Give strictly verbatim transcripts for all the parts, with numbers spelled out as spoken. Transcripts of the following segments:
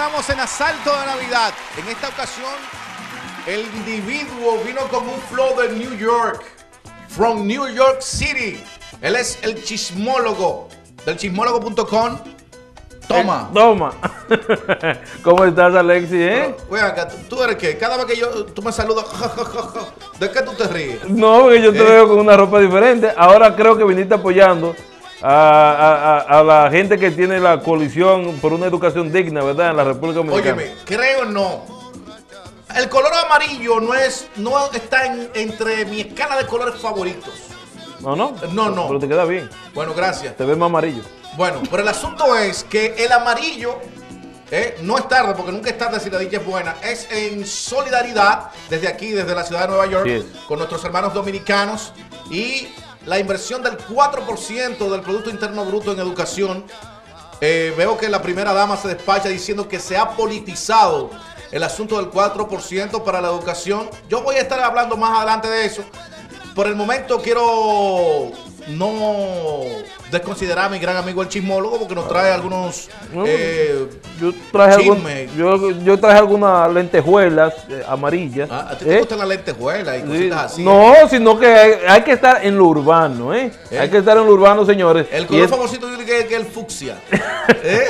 continuamos en Asalto de Navidad. En esta ocasión, el individuo vino con un flow de New York, from New York City. Él es el chismólogo del chismólogo punto com. Toma. Eh, toma. ¿Cómo estás, Alexis? ¿Eh? Oye, acá, ¿tú eres qué? Cada vez que yo, tú me saludas, ¿de qué tú te ríes? No, porque yo te ¿Eh? veo con una ropa diferente. Ahora creo que viniste apoyando a, a, a la gente que tiene la coalición por una educación digna, ¿verdad? En la República Dominicana. Óyeme, creo no. El color amarillo no es, no está en, entre mi escala de colores favoritos. No, no. No, no. Pero te queda bien. Bueno, gracias. Te ves más amarillo. Bueno, pero el asunto es que el amarillo eh, no es tarde, porque nunca es tarde si la dicha es buena. Es en solidaridad desde aquí, desde la ciudad de Nueva York, Sí. con nuestros hermanos dominicanos y la inversión del cuatro por ciento del Producto Interno Bruto en educación. Eh, veo que la primera dama se despacha diciendo que se ha politizado el asunto del cuatro por ciento para la educación. Yo voy a estar hablando más adelante de eso. Por el momento quiero no desconsiderar a mi gran amigo el chismólogo, porque nos trae algunos No, eh, yo, traje algún, chismes. yo, yo traje algunas lentejuelas eh, amarillas. Ah, ¿a ti te ¿eh? gustan las lentejuelas y Sí, cositas así? no, sino que hay, hay que estar en lo urbano, ¿eh? ¿Eh? Hay que estar en lo urbano, señores. El Y color es- famosito yo diría que es el fucsia. ¿Eh?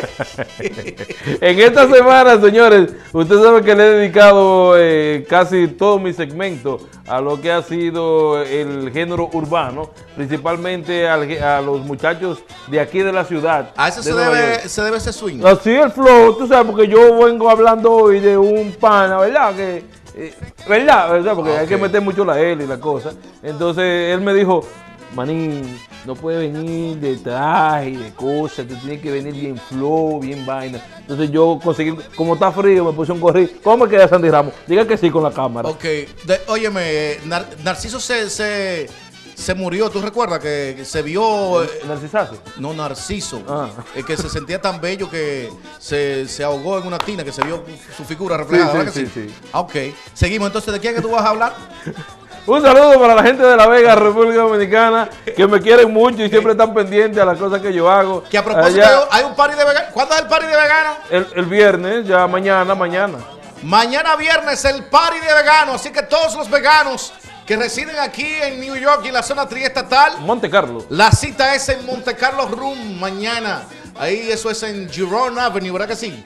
En esta semana, señores, usted sabe que le he dedicado eh, casi todo mi segmento a lo que ha sido el género urbano, principalmente al ge- a los muchachos de aquí de la ciudad. A eso de se Nueva debe, York. se debe ese swing. Así el flow, tú sabes, porque yo vengo hablando hoy de un pana, ¿verdad? Que, eh, ¿verdad? ¿verdad? Porque Ah, hay que ok. meter mucho la L y la cosa. Entonces él me dijo, manín, no puede venir de traje y de cosas, tú tienes que venir bien flow, bien vaina. Entonces yo conseguí, como está frío, me puse un gorrito. ¿Cómo me queda Sandy Ramos? Diga que sí con la cámara. Ok, de, óyeme, Nar- Narciso se, se, se murió, ¿tú recuerdas que, que se vio? eh, ¿Narcisazo? No, Narciso, Ah. eh, que se sentía tan bello que se, se ahogó en una tina, que se vio su figura reflejada, Sí, ¿verdad sí, que sí, sí. Ah, ok, seguimos, entonces, ¿de quién es que tú vas a hablar? Un saludo para la gente de La Vega, República Dominicana, que me quieren mucho y siempre están pendientes a las cosas que yo hago. Que a propósito, Allá- hay un party de veganos. ¿Cuándo es el party de veganos? El, el viernes, ya mañana, mañana. Mañana viernes el party de veganos, así que todos los veganos que residen aquí en New York y en la zona triestatal, Monte Carlo. la cita es en Monte Carlo Room mañana. Ahí eso es en Giron Avenue, ¿verdad que sí?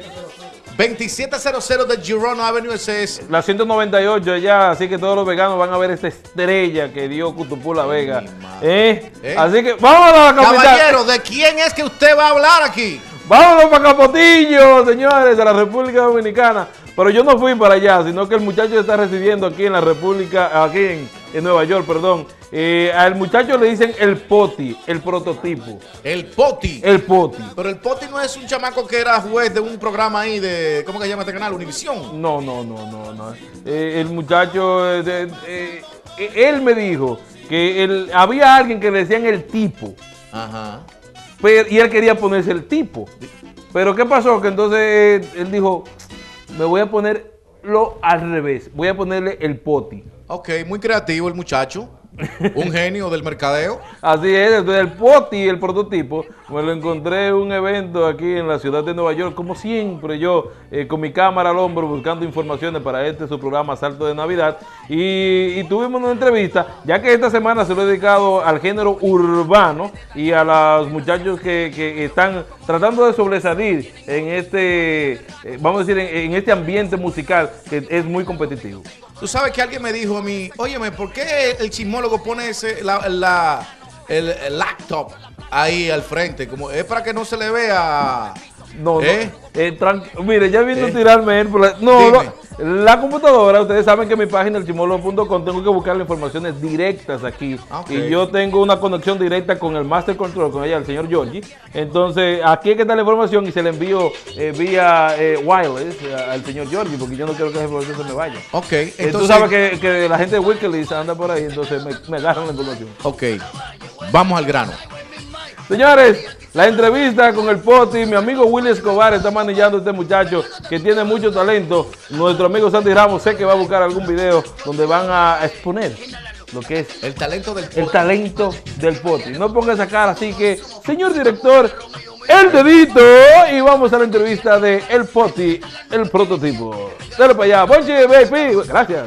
veintisiete cero de Giron Avenue, ese es. La ciento noventa y ocho allá, así que todos los veganos van a ver esta estrella que dio Cutupú La Vega. ¿Eh? ¿Eh? Así que vámonos a la capital. Caballero, ¿de quién es que usted va a hablar aquí? Vámonos para Capotillo, señores, de la República Dominicana. Pero yo no fui para allá, sino que el muchacho está residiendo aquí en la República, aquí en, en Nueva York, perdón. Eh, al muchacho le dicen el Poti, el prototipo. El Poti. El Poti. Pero el Poti no es un chamaco que era juez de un programa ahí de, ¿cómo que se llama este canal? Univisión. No, no, no, no, no. Eh, el muchacho, eh, de- eh, eh, él me dijo que él, había alguien que le decían el tipo, Ajá. pero, y él quería ponerse el tipo. Pero ¿qué pasó? Que entonces eh, él dijo, me voy a ponerlo al revés, voy a ponerle el Poti. Ok, muy creativo el muchacho. Un genio del mercadeo. Así es, entonces el Poti, el prototipo, me lo encontré en un evento aquí en la ciudad de Nueva York, como siempre yo, eh, con mi cámara al hombro, buscando informaciones para este su programa Asalto de Navidad, y, y tuvimos una entrevista, ya que esta semana se lo he dedicado al género urbano y a los muchachos que, que están tratando de sobresalir en este, eh, vamos a decir, en, en este ambiente musical que es muy competitivo. Tú sabes que alguien me dijo a mí, óyeme, ¿por qué el chismólogo pone ese, la, la- el, el laptop ahí al frente? Como es para que no se le vea. No, ¿Eh? no. Eh, tran- mire, ya viendo ¿Eh? tirarme él por la- No, Dime. no, la computadora, ustedes saben que en mi página, el chismólogo punto com, tengo que buscar las informaciones directas aquí. Ah, ok. Y yo tengo una conexión directa con el Master Control, con ella, el señor Giorgi. Entonces, aquí es que está la información y se la envío eh, vía eh, wireless eh, al señor Giorgi, porque yo no quiero que esa información se me vaya. Ok, Eh, Tú entonces. sabes que, que la gente de Wikileaks anda por ahí, entonces me, me agarran la información. Ok, vamos al grano. Señores, la entrevista con el Poti, mi amigo Willy Escobar está manejando a este muchacho que tiene mucho talento. Nuestro amigo Sandy Ramos sé que va a buscar algún video donde van a exponer lo que es El talento del el talento del Poti. No ponga esa cara así que, señor director, el dedito y vamos a la entrevista de El Poti, el prototipo. Dale para allá, Ponche, baby. Gracias.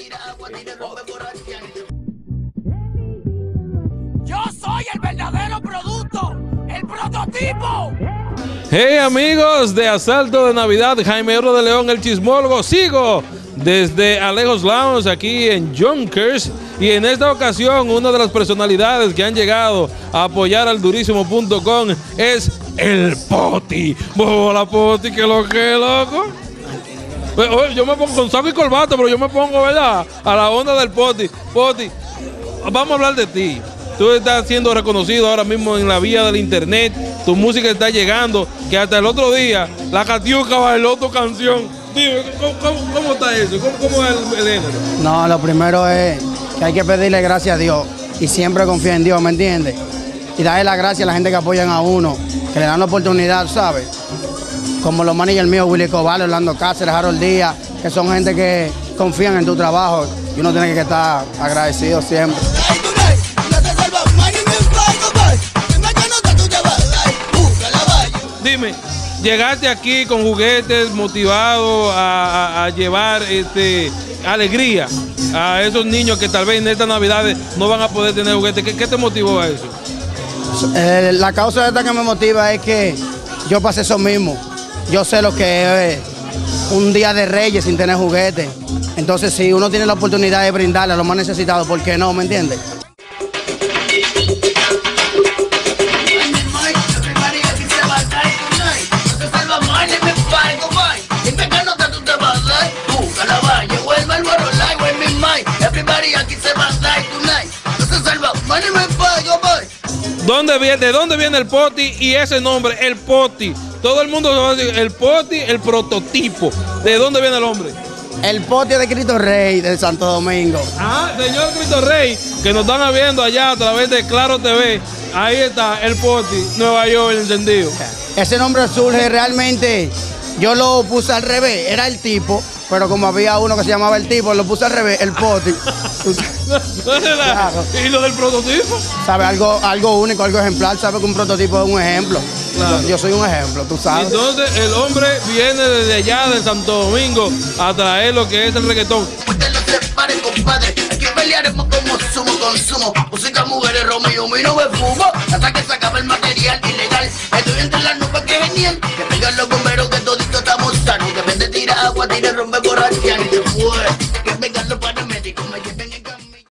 Yo soy el verdadero producto, el prototipo. Hey amigos de Asalto de Navidad, Jaime Oro de León, el chismólogo. Sigo desde Alejos Lounge aquí en Yonkers y en esta ocasión una de las personalidades que han llegado a apoyar al durísimo punto com es el Poti. Hola Poti, que lo que loco. Oye, yo me pongo con saco y corbata, pero yo me pongo, ¿verdad?, a la onda del Poti. Poti, vamos a hablar de ti. Tú estás siendo reconocido ahora mismo en la vía del internet, tu música está llegando, que hasta el otro día la Catiuca bailó tu canción. Dime, ¿cómo, cómo, cómo está eso? ¿Cómo, cómo es el, el género? No, lo primero es que hay que pedirle gracias a Dios y siempre confiar en Dios, ¿me entiendes? Y darle las gracias a la gente que apoyan a uno, que le dan la oportunidad, ¿sabes? Como los managers míos, Willy Cobal, Orlando Cáceres, Harold Díaz, que son gente que confían en tu trabajo y uno tiene que estar agradecido siempre. Dime, llegaste aquí con juguetes motivado a, a, a llevar este, alegría a esos niños que tal vez en estas navidades no van a poder tener juguetes. ¿Qué, qué te motivó a eso? Eh, la causa de esta que me motiva es que yo pasé eso mismo. Yo sé lo que es un día de Reyes sin tener juguetes. Entonces, si uno tiene la oportunidad de brindarle a los más necesitados, ¿por qué no? ¿Me entiendes? ¿Dónde viene, ¿De dónde viene el Poti y ese nombre, el Poti? Todo el mundo va a decir, el Poti, el prototipo. ¿De dónde viene el hombre? El Poti de Cristo Rey de Santo Domingo. Ah, señor Cristo Rey, que nos están viendo allá a través de Claro T V. Ahí está el Poti, Nueva York, encendido. Ese nombre surge realmente, yo lo puse al revés, era el tipo, pero como había uno que se llamaba el tipo, lo puse al revés, el Poti. Claro. ¿Y lo del prototipo? ¿Sabes? Algo, algo único, algo ejemplar, ¿sabes? Que un prototipo es un ejemplo. Claro. Yo, yo soy un ejemplo, tú sabes. Entonces el hombre viene desde allá, de Santo Domingo, a traer lo que es el reggaetón. Usted no se pare, compadre. Aquí pelearemos como sumo consumo. Música, mujeres, Romeo, y no me fumo. Hasta que se acabe el material ilegal. Estoy entre las nubes que venían. Que pegan los bomberos, que todito estamos sanos. Que vende tira agua, tira rompe borracha y se fue.